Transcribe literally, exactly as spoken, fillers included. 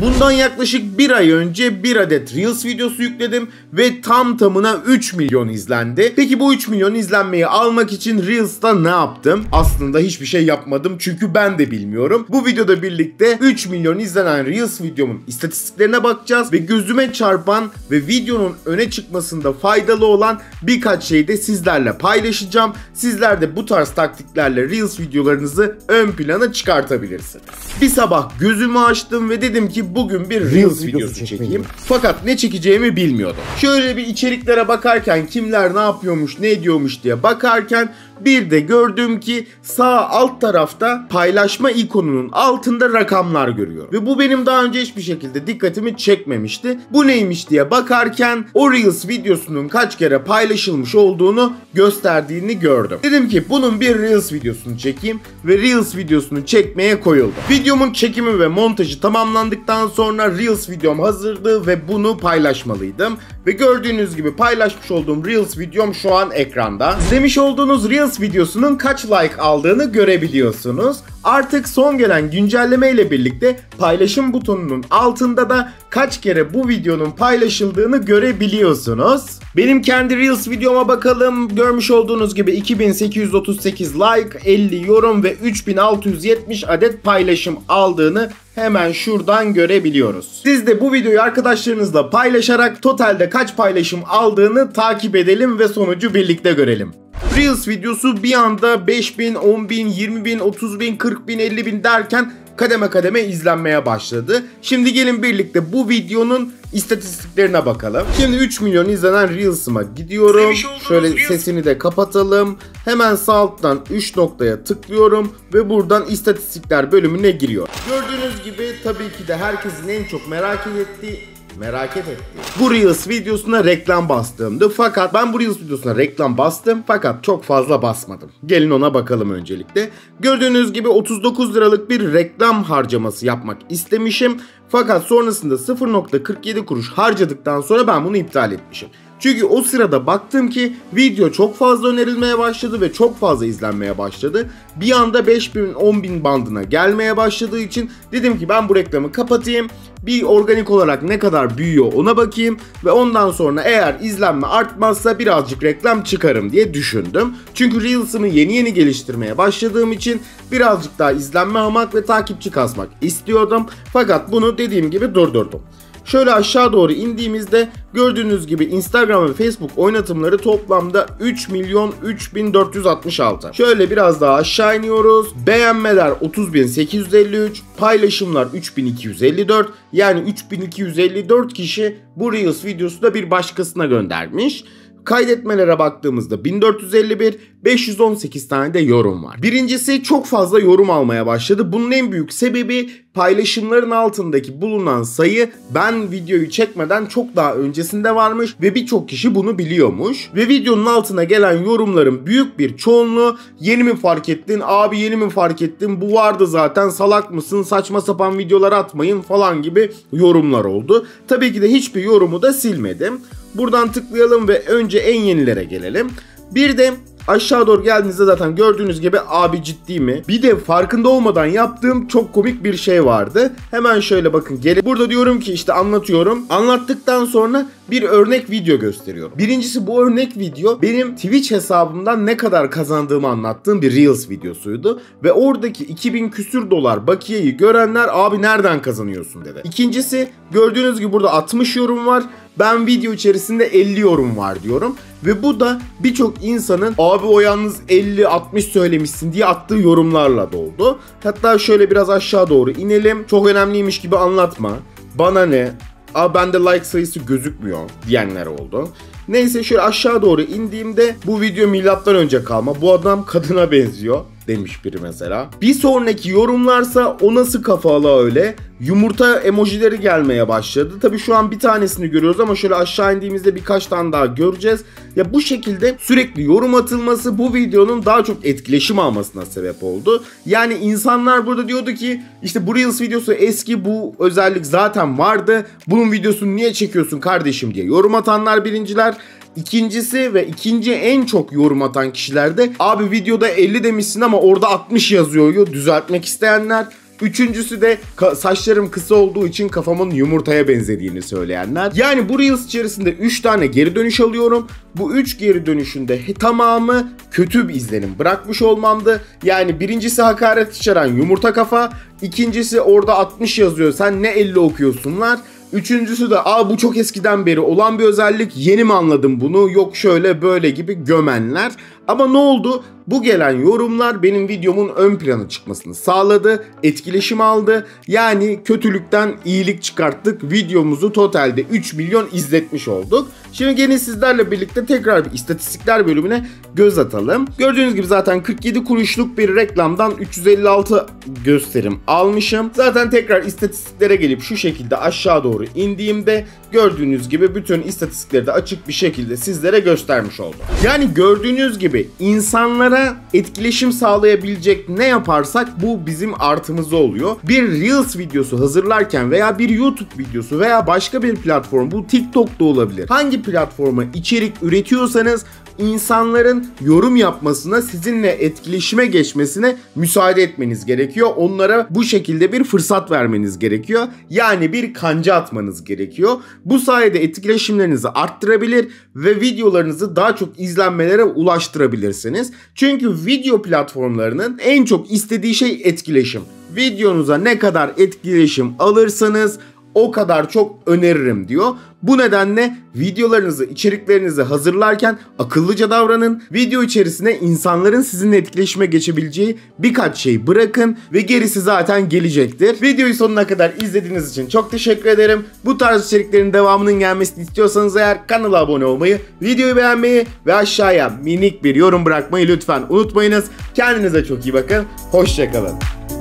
Bundan yaklaşık bir ay önce bir adet Reels videosu yükledim ve tam tamına üç milyon izlendi. Peki bu üç milyon izlenmeyi almak için Reels'ta ne yaptım? Aslında hiçbir şey yapmadım çünkü ben de bilmiyorum. Bu videoda birlikte üç milyon izlenen Reels videomun istatistiklerine bakacağız ve gözüme çarpan ve videonun öne çıkmasında faydalı olan birkaç şeyi de sizlerle paylaşacağım. Sizler de bu tarz taktiklerle Reels videolarınızı ön plana çıkartabilirsiniz. Bir sabah gözümü açtım ve dedim ki bugün bir Reels, Reels videosu çekeyim. çekeyim. Fakat ne çekeceğimi bilmiyordum. Şöyle bir içeriklere bakarken kimler ne yapıyormuş, ne ediyormuş diye bakarken bir de gördüm ki sağ alt tarafta paylaşma ikonunun altında rakamlar görüyorum. Ve bu benim daha önce hiçbir şekilde dikkatimi çekmemişti. Bu neymiş diye bakarken o Reels videosunun kaç kere paylaşılmış olduğunu gösterdiğini gördüm. Dedim ki bunun bir Reels videosunu çekeyim ve Reels videosunu çekmeye koyuldum. Videomun çekimi ve montajı tamamlandıktan sonra Reels videom hazırdı ve bunu paylaşmalıydım. Ve gördüğünüz gibi paylaşmış olduğum Reels videom şu an ekranda. İzlemiş olduğunuz Reels videosunun kaç like aldığını görebiliyorsunuz. Artık son gelen güncelleme ile birlikte paylaşım butonunun altında da kaç kere bu videonun paylaşıldığını görebiliyorsunuz. Benim kendi Reels videoma bakalım. Görmüş olduğunuz gibi iki bin sekiz yüz otuz sekiz like, elli yorum ve üç bin altı yüz yetmiş adet paylaşım aldığını hemen şuradan görebiliyoruz. Siz de bu videoyu arkadaşlarınızla paylaşarak totalde kaç paylaşım aldığını takip edelim ve sonucu birlikte görelim. Reels videosu bir anda beş bin, on bin, yirmi bin, otuz bin, kırk bin, elli bin derken kademe kademe izlenmeye başladı. Şimdi gelin birlikte bu videonun istatistiklerine bakalım. Şimdi üç milyon izlenen Reels'ıma gidiyorum. Şöyle sesini de kapatalım. Hemen sağ alttan üç noktaya tıklıyorum ve buradan istatistikler bölümüne giriyor. Gördüğünüz gibi tabii ki de herkesin en çok merak ettiği Merak ettim. Bu Reels videosuna reklam bastığımdı. Fakat ben bu Reels videosuna reklam bastım. Fakat çok fazla basmadım. Gelin ona bakalım öncelikle. Gördüğünüz gibi otuz dokuz liralık bir reklam harcaması yapmak istemişim. Fakat sonrasında sıfır nokta kırk yedi kuruş harcadıktan sonra ben bunu iptal etmişim. Çünkü o sırada baktım ki video çok fazla önerilmeye başladı ve çok fazla izlenmeye başladı. Bir anda beş bin on bin bandına gelmeye başladığı için dedim ki ben bu reklamı kapatayım. Bir organik olarak ne kadar büyüyor ona bakayım ve ondan sonra eğer izlenme artmazsa birazcık reklam çıkarım diye düşündüm. Çünkü Reels'ımı yeni yeni geliştirmeye başladığım için birazcık daha izlenme almak ve takipçi kasmak istiyordum. Fakat bunu dediğim gibi durdurdum. Şöyle aşağı doğru indiğimizde gördüğünüz gibi Instagram ve Facebook oynatımları toplamda üç milyon üç bin dört yüz altmış altı. Şöyle biraz daha aşağı iniyoruz. Beğenmeler otuz bin sekiz yüz elli üç, paylaşımlar üç bin iki yüz elli dört. Yani üç bin iki yüz elli dört kişi bu Reels videosu da bir başkasına göndermiş. Kaydetmelere baktığımızda bin dört yüz elli bir, beş yüz on sekiz tane de yorum var. Birincisi çok fazla yorum almaya başladı. Bunun en büyük sebebi paylaşımların altındaki bulunan sayı ben videoyu çekmeden çok daha öncesinde varmış ve birçok kişi bunu biliyormuş. Ve videonun altına gelen yorumların büyük bir çoğunluğu yeni mi fark ettin, abi yeni mi fark ettin, bu vardı zaten, salak mısın, saçma sapan videolar atmayın falan gibi yorumlar oldu. Tabii ki de hiçbir yorumu da silmedim. Buradan tıklayalım ve önce en yenilere gelelim. Bir de aşağı doğru geldiğinizde zaten gördüğünüz gibi abi ciddi mi? Bir de farkında olmadan yaptığım çok komik bir şey vardı. Hemen şöyle bakın gelin. Burada diyorum ki işte anlatıyorum. Anlattıktan sonra bir örnek video gösteriyorum. Birincisi bu örnek video benim Twitch hesabımdan ne kadar kazandığımı anlattığım bir Reels videosuydu. Ve oradaki iki bin küsür dolar bakiyeyi görenler abi nereden kazanıyorsun dedi. İkincisi gördüğünüz gibi burada altmış yorum var. Ben video içerisinde elli yorum var diyorum. Ve bu da birçok insanın abi o yalnız elli altmış söylemişsin diye attığı yorumlarla doldu. Hatta şöyle biraz aşağı doğru inelim. Çok önemliymiş gibi anlatma. Bana ne? Abi bende like sayısı gözükmüyor diyenler oldu. Neyse şöyle aşağı doğru indiğimde bu video milattan önce kalma. Bu adam kadına benziyor demiş biri mesela. Bir sonraki yorumlarsa o nasıl kafalı öyle? Yumurta emojileri gelmeye başladı. Tabii şu an bir tanesini görüyoruz ama şöyle aşağı indiğimizde birkaç tane daha göreceğiz. Ya bu şekilde sürekli yorum atılması bu videonun daha çok etkileşim almasına sebep oldu. Yani insanlar burada diyordu ki işte bu Reels videosu eski, bu özellik zaten vardı. Bunun videosunu niye çekiyorsun kardeşim diye yorum atanlar birinciler. İkincisi ve ikinci en çok yorum atan kişiler de abi videoda elli demişsin ama orada altmış yazıyor düzeltmek isteyenler. Üçüncüsü de saçlarım kısa olduğu için kafamın yumurtaya benzediğini söyleyenler. Yani bu Reels içerisinde üç tane geri dönüş alıyorum. Bu üç geri dönüşünde he, tamamı kötü bir izlenim bırakmış olmamdı. Yani birincisi hakaret içeren yumurta kafa. İkincisi orada altmış yazıyor, sen ne elli okuyorsunlar. Üçüncüsü de aa bu çok eskiden beri olan bir özellik, yeni mi anladım bunu, yok şöyle böyle gibi gömenler. Ama ne oldu? Bu gelen yorumlar benim videomun ön plana çıkmasını sağladı, etkileşim aldı. Yani kötülükten iyilik çıkarttık. Videomuzu totalde üç milyon izletmiş olduk. Şimdi gene sizlerle birlikte tekrar bir istatistikler bölümüne göz atalım. Gördüğünüz gibi zaten kırk yedi kuruşluk bir reklamdan üç yüz elli altı gösterim almışım. Zaten tekrar istatistiklere gelip şu şekilde aşağı doğru indiğimde gördüğünüz gibi bütün istatistikleri de açık bir şekilde sizlere göstermiş oldum. Yani gördüğünüz gibi insanlara etkileşim sağlayabilecek ne yaparsak bu bizim artımız oluyor. Bir Reels videosu hazırlarken veya bir YouTube videosu veya başka bir platform, bu TikTok da olabilir. Hangi platforma içerik üretiyorsanız insanların yorum yapmasına, sizinle etkileşime geçmesine müsaade etmeniz gerekiyor. Onlara bu şekilde bir fırsat vermeniz gerekiyor. Yani bir kanca atmanız gerekiyor. Bu sayede etkileşimlerinizi arttırabilir ve videolarınızı daha çok izlenmelere ulaştırabilirsiniz. Çünkü video platformlarının en çok istediği şey etkileşim. Videonuza ne kadar etkileşim alırsanız o kadar çok öneririm diyor. Bu nedenle videolarınızı, içeriklerinizi hazırlarken akıllıca davranın. Video içerisine insanların sizinle etkileşime geçebileceği birkaç şey bırakın ve gerisi zaten gelecektir. Videoyu sonuna kadar izlediğiniz için çok teşekkür ederim. Bu tarz içeriklerin devamının gelmesini istiyorsanız eğer kanala abone olmayı, videoyu beğenmeyi ve aşağıya minik bir yorum bırakmayı lütfen unutmayınız. Kendinize çok iyi bakın. Hoşça kalın.